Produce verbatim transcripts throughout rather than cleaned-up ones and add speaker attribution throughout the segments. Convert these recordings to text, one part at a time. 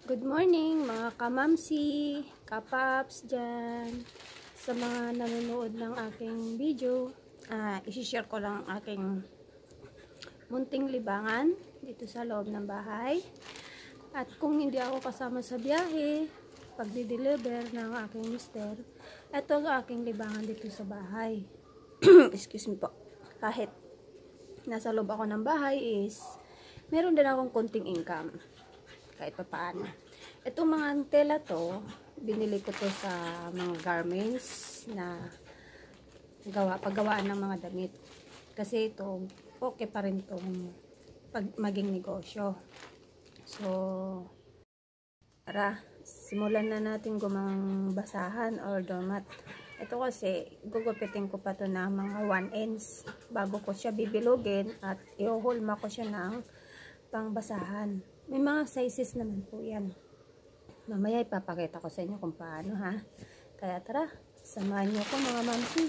Speaker 1: Good morning mga kamamsi, kapaps dyan. Sa mga nanonood ng aking video, uh, isi-share ko lang aking munting libangan dito sa loob ng bahay. At kung hindi ako kasama sa biyahe, pagdi-deliver ng aking mister, ito ang aking libangan dito sa bahay. Excuse me po. Kahit nasa loob ako ng bahay is, meron din akong konting income. Kahit pa paano. Itong mga tela to, binili ko to sa mga garments na gawa, paggawaan ng mga damit. Kasi ito, okay pa rin itong pag, maging negosyo. So, tara, simulan na natin gumang basahan or doormat. Ito kasi, gugupitin ko pa to na mga one ends bago ko siya bibilugin at i-hulma ko siya ng pangbasahan. May mga sizes naman po yan. Mamaya ipapakita ko sa inyo kung paano ha. Kaya tara, samahan niyo ko mga mamsi.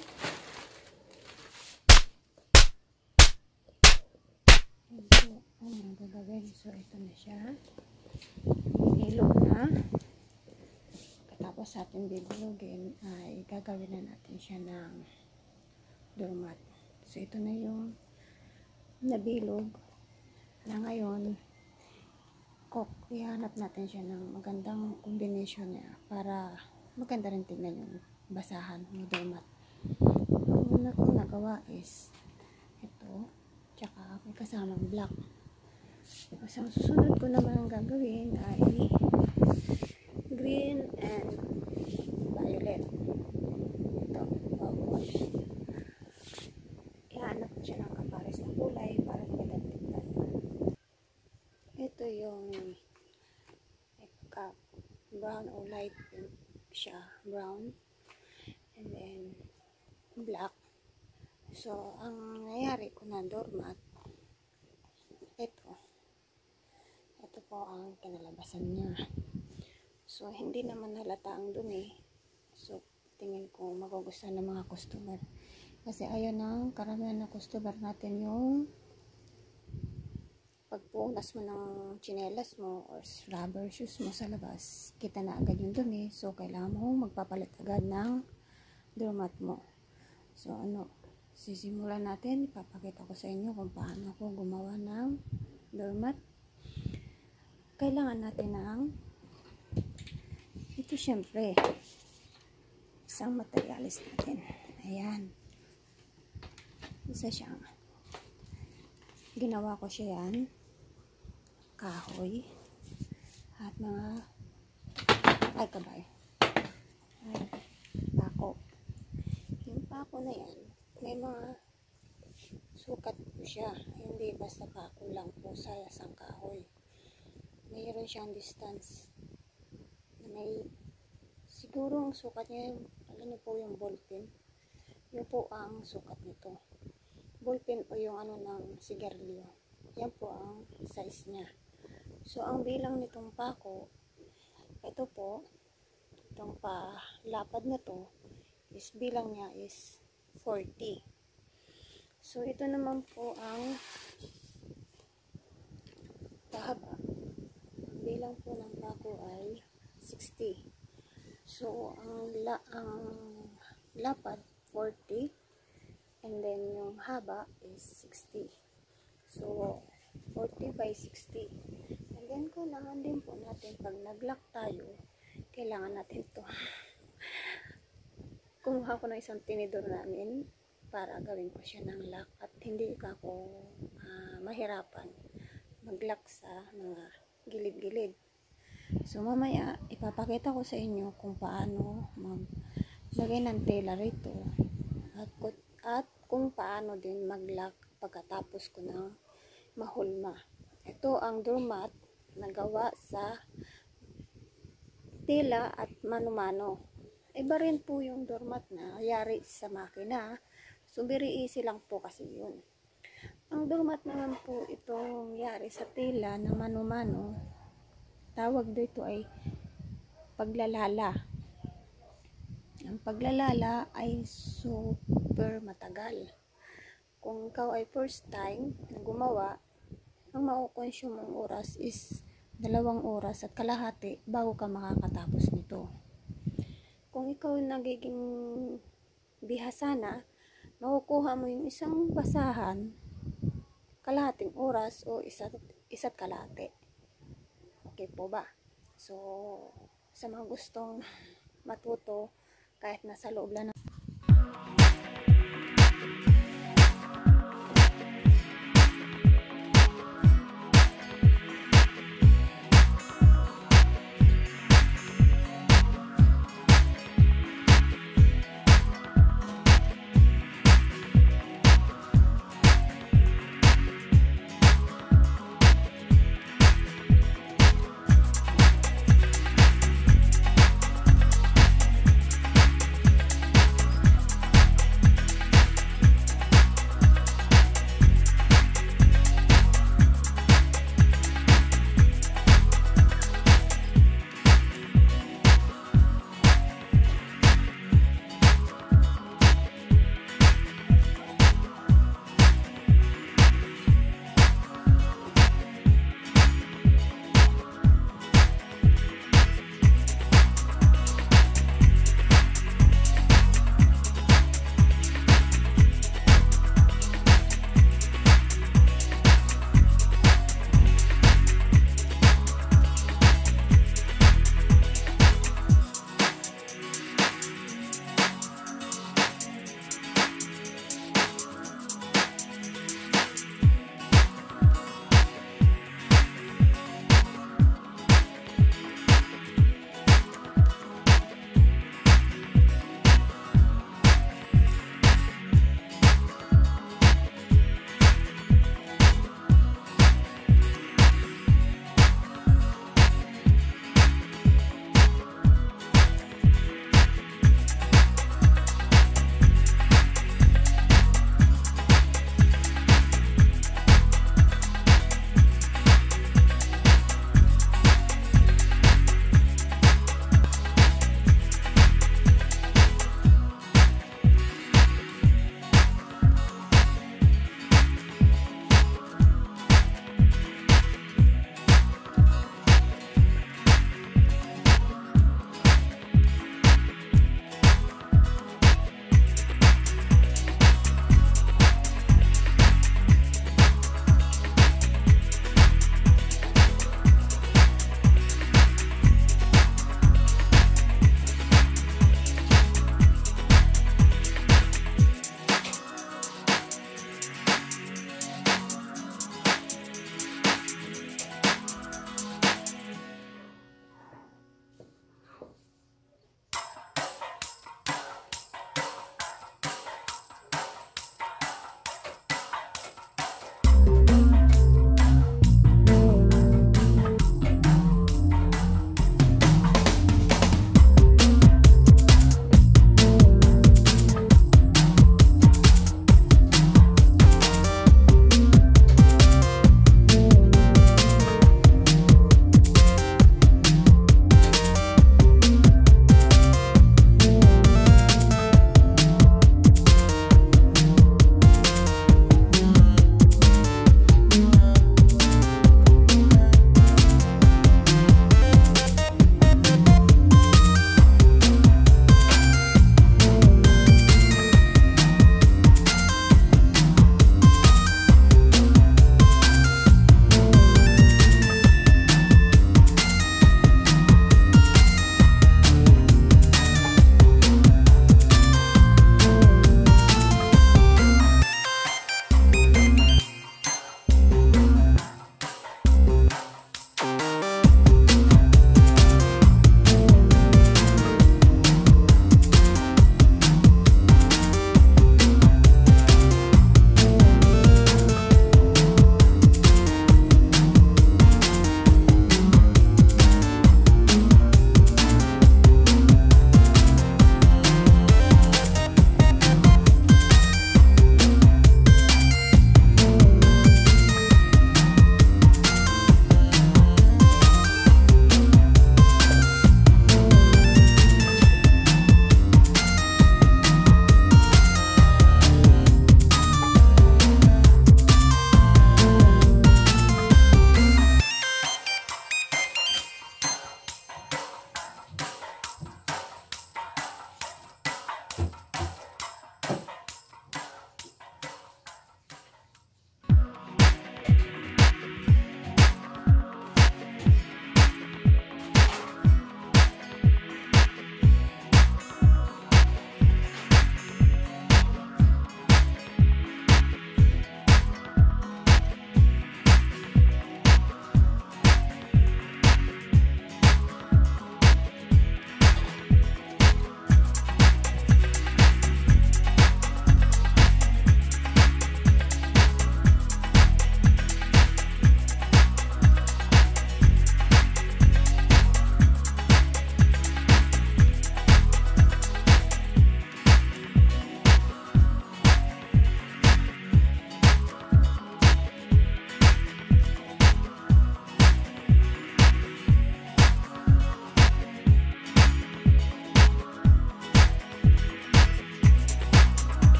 Speaker 1: Ito ang gagawin. So ito na siya. Ilog na. Katapos ating bibilugin ay gagawin na natin siya ng doormat. So ito na yung nabilog na ngayon. Ihanap natin siya ng magandang combination niya para maganda rin tingnan yung basahan ng doormat. Ang una kong nagawa is ito, tsaka may kasamang black. Tapos ang susunod ko naman ang gagawin ay green and violet. Ito, wash. Ihanap ko siya ng kapares na kulay para maganda tingnan. Ito yung uh, brown or light pink siya, brown, and then black. So ang nangyari ko na doormat, ito ito po ang kinalabasan niya. So hindi naman halata ang dumi. So tingin ko magugustuhan ng mga customer kasi ayan ang karamihan ng customer natin yung pagpunas mo ng tsinelas mo or rubber shoes mo sa labas, kita na agad yung dumi. So, kailangan mo magpapalit agad ng doormat mo. So, ano, sisimulan natin. Ipapakita ko sa inyo kung paano ako gumawa ng doormat. Kailangan natin ng ito syempre isang materialis natin. Ayan. Isa siyang ginawa ko siya yan kahoy at mga ay kabay ay pako. Yung pako na yan may mga sukat po siya, hindi basta pako lang po sa isang kahoy. Mayroon siyang distance na may siguro ang sukat niya yung, alam niyo po yung ballpen, yun po ang sukat nito. Ballpen o yung ano ng sigarilyo, yan po ang size niya. So ang bilang nitong pako, ito po, itong palapad na to is bilang niya is forty. So ito naman po ang pahaba, ang bilang po ng pako ay sixty. So ang, la ang lapad forty and then yung haba is sixty. So forty by sixty. And then kailangan din po natin pag nag-lock tayo, kailangan natin to kumuha ko ng isang tinidor namin para gawin ko siya ng lock at hindi ako uh, mahirapan mag-lock sa mga gilid-gilid. So mamaya ipapakita ko sa inyo kung paano maglagay ng tela rito at, at kung paano din mag-lock pagkatapos ko ng mahulma. Ito ang doormat na gawa sa tela at mano-mano. Iba rin po yung doormat na yari sa makina. So very easy lang po kasi yun. Ang doormat naman po itong yari sa tela na mano-mano, tawag dito ay paglalala. Ang paglalala ay super matagal. Kung ikaw ay first time na gumawa, ang maukonsume mong oras is dalawang oras at kalahati bago ka makakatapos nito. Kung ikaw nagiging bihasa na, makukuha mo yung isang basahan kalahating oras o isa't, isa't kalahati. Okay po ba? So, sa mga gustong matuto kahit nasa loob lang ng